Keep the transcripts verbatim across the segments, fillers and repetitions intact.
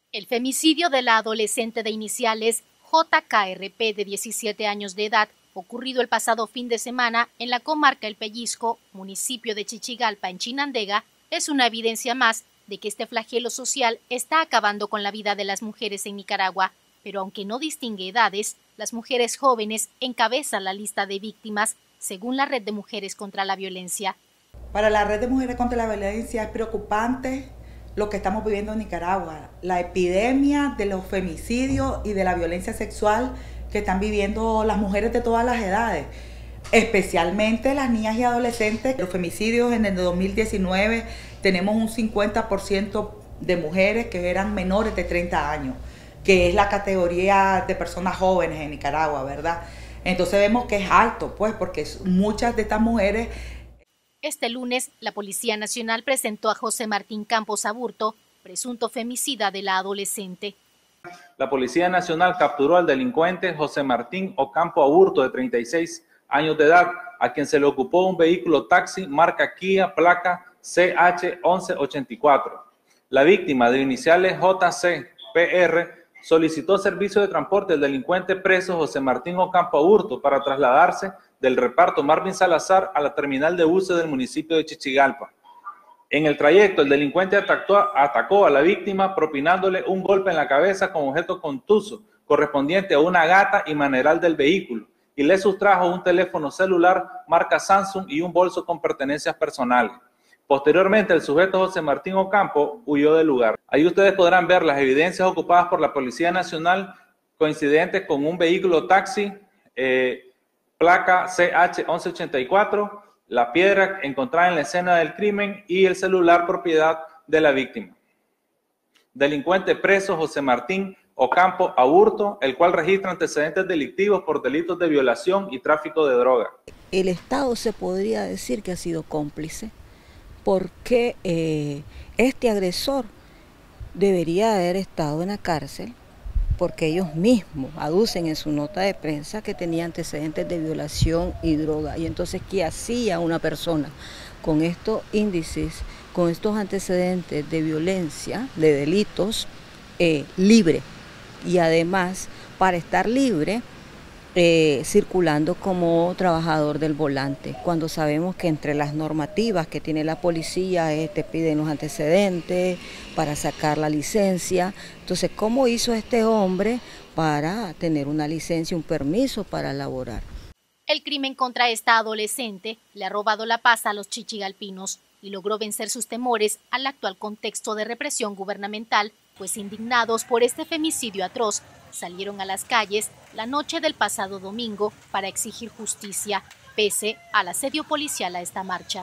El femicidio de la adolescente de iniciales J K R P de diecisiete años de edad, ocurrido el pasado fin de semana en la comarca El Pellizco, municipio de Chichigalpa, en Chinandega, es una evidencia más de que este flagelo social está acabando con la vida de las mujeres en Nicaragua. Pero aunque no distingue edades, las mujeres jóvenes encabezan la lista de víctimas, según la Red de Mujeres contra la Violencia. Para la Red de Mujeres contra la Violencia es preocupante lo que estamos viviendo en Nicaragua, la epidemia de los femicidios y de la violencia sexual que están viviendo las mujeres de todas las edades, especialmente las niñas y adolescentes. Los femicidios en el dos mil diecinueve tenemos un cincuenta por ciento de mujeres que eran menores de treinta años, que es la categoría de personas jóvenes en Nicaragua, ¿verdad? Entonces vemos que es alto, pues, porque muchas de estas mujeres... Este lunes, la Policía Nacional presentó a José Martín Campos Aburto, presunto femicida de la adolescente. La Policía Nacional capturó al delincuente José Martín Ocampo Aburto, de treinta y seis años de edad, a quien se le ocupó un vehículo taxi marca Kia, placa C H once ochenta y cuatro. La víctima, de iniciales J C P R, solicitó servicio de transporte del delincuente preso José Martín Ocampo Aburto para trasladarse del reparto Marvin Salazar a la terminal de buses del municipio de Chichigalpa. En el trayecto, el delincuente atacó, atacó a la víctima propinándole un golpe en la cabeza con objeto contuso correspondiente a una gata y maneral del vehículo, y le sustrajo un teléfono celular marca Samsung y un bolso con pertenencias personales. Posteriormente, el sujeto José Martín Ocampo huyó del lugar. Ahí ustedes podrán ver las evidencias ocupadas por la Policía Nacional coincidentes con un vehículo taxi, eh, placa C H once ochenta y cuatro, la piedra encontrada en la escena del crimen y el celular propiedad de la víctima. Delincuente preso José Martín Ocampo Aburto, el cual registra antecedentes delictivos por delitos de violación y tráfico de droga. El Estado se podría decir que ha sido cómplice, porque eh, este agresor debería haber estado en la cárcel, porque ellos mismos aducen en su nota de prensa que tenía antecedentes de violación y droga. Y entonces, ¿qué hacía una persona con estos índices, con estos antecedentes de violencia, de delitos, eh, libre? Y además, para estar libre, eh, circulando como trabajador del volante, cuando sabemos que entre las normativas que tiene la policía eh, te piden los antecedentes para sacar la licencia. Entonces, ¿cómo hizo este hombre para tener una licencia, un permiso para laborar? El crimen contra esta adolescente le ha robado la paz a los chichigalpinos y logró vencer sus temores al actual contexto de represión gubernamental, pues indignados por este femicidio atroz, salieron a las calles la noche del pasado domingo para exigir justicia, pese al asedio policial a esta marcha.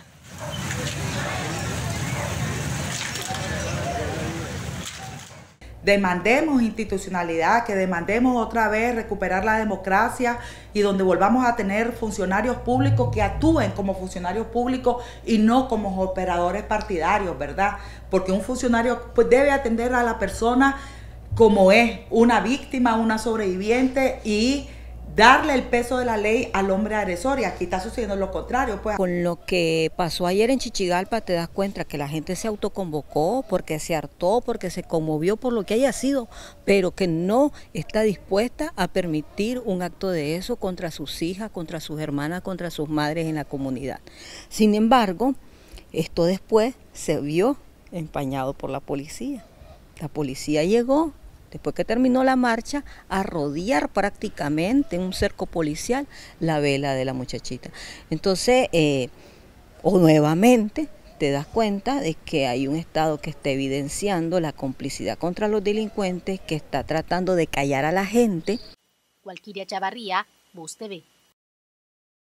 Demandemos institucionalidad, que demandemos otra vez recuperar la democracia y donde volvamos a tener funcionarios públicos que actúen como funcionarios públicos y no como operadores partidarios, ¿verdad? Porque un funcionario pues, debe atender a la persona como es, una víctima, una sobreviviente, y darle el peso de la ley al hombre agresor, y aquí está sucediendo lo contrario. Pues. Con lo que pasó ayer en Chichigalpa te das cuenta que la gente se autoconvocó porque se hartó, porque se conmovió por lo que haya sido, pero que no está dispuesta a permitir un acto de eso contra sus hijas, contra sus hermanas, contra sus madres en la comunidad. Sin embargo, esto después se vio empañado por la policía. La policía llegó, después que terminó la marcha, a rodear prácticamente en un cerco policial la vela de la muchachita. Entonces, eh, o nuevamente te das cuenta de que hay un Estado que está evidenciando la complicidad contra los delincuentes, que está tratando de callar a la gente. Walkiria Chavarría, Voz T V.